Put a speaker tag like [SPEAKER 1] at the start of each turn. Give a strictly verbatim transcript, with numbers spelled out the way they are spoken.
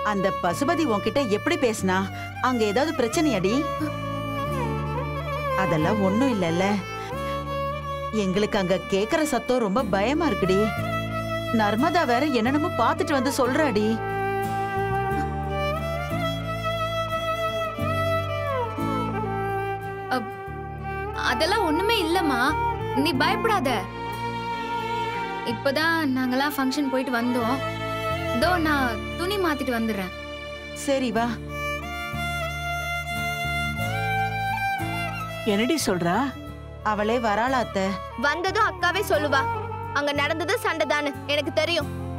[SPEAKER 1] அந்த பசுபதி உன்கிட்ட எப்படி பேசினா? அங்க ஏதாவது பிரச்சனையாடி? அதெல்லாம் ஒண்ணும் இல்லல்ல. எங்களுக்கு அங்க கேக்குற சத்தம் ரொம்ப பயமா இருக்குடி. நர்மதா வேற என்னென்னமோ பாத்துட்டு வந்து சொல்றாடி.
[SPEAKER 2] அதெல்லாம் ஒண்ணுமே இல்லம்மா, நீ பயப்படாத. இப்பதான் நாங்கெல்லாம் ஃபங்க்ஷன் போயிட்டு வந்தோம். தோ நான் துணி மாத்திட்டு வந்துடுறேன்.
[SPEAKER 1] சரி வா.
[SPEAKER 3] என்னடி சொல்றா?
[SPEAKER 1] அவளே வராளா அத்தை?
[SPEAKER 4] வந்ததும் அக்காவே சொல்லுவா. அங்க நடந்தது சண்டைதான்னு எனக்கு தெரியும்.